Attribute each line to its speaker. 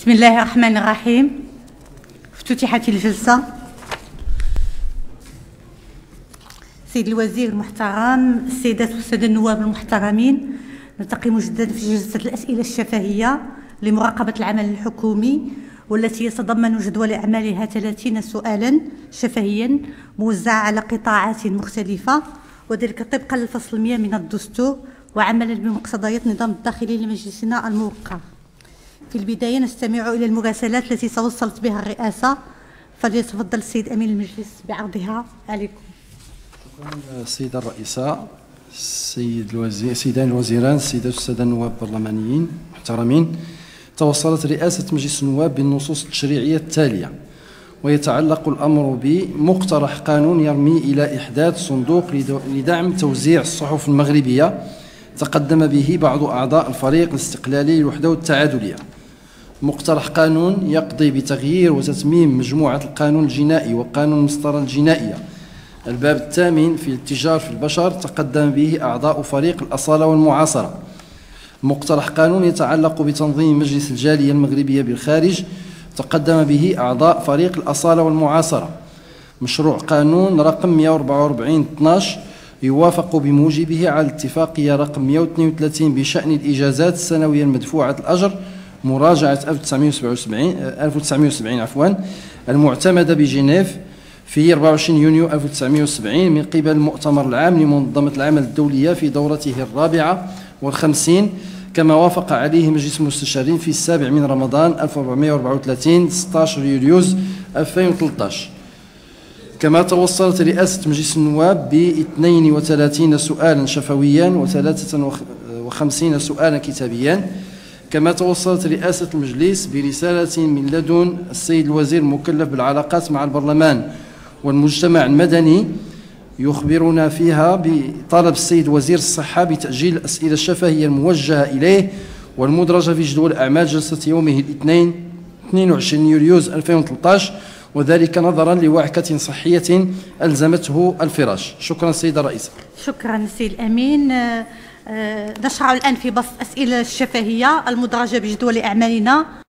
Speaker 1: بسم الله الرحمن الرحيم. افتتحت الجلسة. سيد الوزير المحترم، السيدات والسادة النواب المحترمين، نلتقي مجددا في جلسة الأسئلة الشفهية لمراقبة العمل الحكومي، والتي يتضمن جدول أعمالها 30 سؤالا شفهيا موزعة على قطاعات مختلفة، وذلك طبقا للفصل 100 من الدستور، وعملا بمقتضيات النظام الداخلي لمجلسنا الموقر. في البداية نستمع إلى المراسلات التي توصلت بها الرئاسة، فليتفضل السيد أمين المجلس بعرضها عليكم.
Speaker 2: شكرا السيدة الرئيسة، سيدان الوزيران، السيدات والسادة النواب البرلمانيين المحترمين. توصلت رئاسة مجلس النواب بالنصوص التشريعية التالية، ويتعلق الأمر بمقترح قانون يرمي إلى إحداث صندوق لدعم توزيع الصحف المغربية تقدم به بعض أعضاء الفريق الاستقلالي للوحدة والتعادلية. مقترح قانون يقضي بتغيير وتتميم مجموعة القانون الجنائي وقانون المسطرة الجنائية الباب الثامن في الاتجار في البشر تقدم به أعضاء فريق الأصالة والمعاصرة. مقترح قانون يتعلق بتنظيم مجلس الجالية المغربية بالخارج تقدم به أعضاء فريق الأصالة والمعاصرة. مشروع قانون رقم 144/12 يوافق بموجبه على الاتفاقية رقم 132 بشأن الإجازات السنوية المدفوعة الأجر مراجعة 1970 المعتمدة بجنيف في 24 يونيو 1970 من قبل المؤتمر العام لمنظمة العمل الدولية في دورته 54، كما وافق عليه مجلس المستشارين في 7 من رمضان 1434 16 يوليوز 2013. كما توصلت رئاسة مجلس النواب ب 32 سؤالا شفويا و53 سؤالا كتابيا. كما توصلت رئاسة المجلس برسالة من لدن السيد الوزير المكلف بالعلاقات مع البرلمان والمجتمع المدني يخبرنا فيها بطلب السيد وزير الصحة بتأجيل الأسئلة الشفهية الموجهة إليه والمدرجة في جدول أعمال جلسة يومه الاثنين 22 يوليوز 2013، وذلك نظرا لوعكة صحية ألزمته الفراش. شكرا سيدة الرئيسة.
Speaker 1: شكرا سيد الأمين. نشرع الآن في بسط الأسئلة الشفهية المدرجة بجدول أعمالنا.